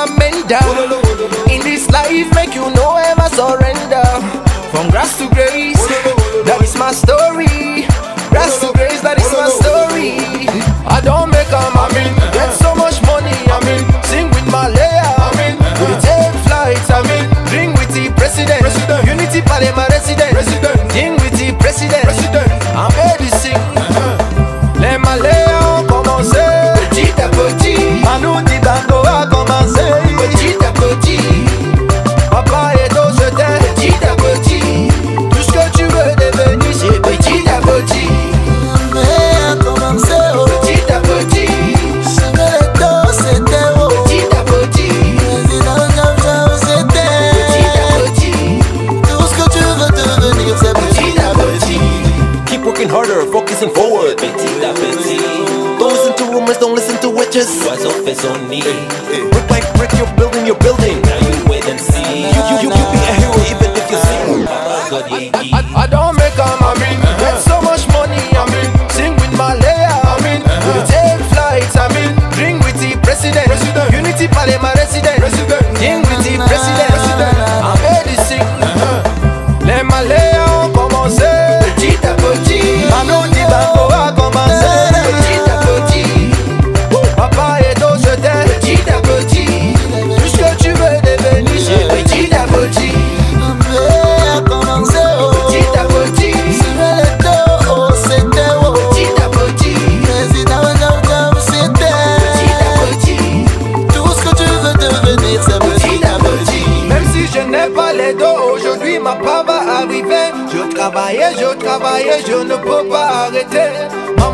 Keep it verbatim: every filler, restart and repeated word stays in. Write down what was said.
amenda. In this life, make you no ever surrender. From grass to grace, that is my story. Grass to grace, that is my story. I don't make a I mean, get so much money, I mean, sing with Maleya, I mean, we take flights, I mean, drink with the president, president. Unity Parliament resident, resident. Ding with the president, president. I'm ready to sing. Les Maleya ont commencé petit à petit. Manu Dibango a commencé petit à petit. Papa et dos je t'aime petit à petit. Tout ce que tu veux devenir c'est petit à petit. Mais a commencé petit à petit. Semer les dos c'était oh. Petit à petit. Président Jam c'était petit à petit. Tout ce que tu veux devenir c'est petit à petit. Keep working harder, focusing forward. Petit à petit. Don't listen to rumors, don't listen to witches. What's up is on me. Brick by brick, you're building your building. Now you wait and see. You, you, you, you be a hero even if you sing. I, I, I don't make a I mean, get so much money, I mean, sing with Maleya, I mean, we take flights, I mean, drink with the president, president. Unity Parliament resident, resident. Ding with the president, president. I'm ready to sing. Les Maleya ont commencé petit à petit. Manu Dibango a commencé petit à petit. Papa et dos je t'aime petit à petit. Tout ce que tu veux devenir c'est petit à petit. Mais a commencé oh. Petit à petit. Semer les dos oh c'était oh. Petit à petit. Président Jam c'était Petit à petit. Tout ce que tu veux devenir c'est petit à petit. Même si je n'ai pas les dos, aujourd'hui ma part va arriver. Je travaille, je travaille, je ne peux pas arrêter. Maman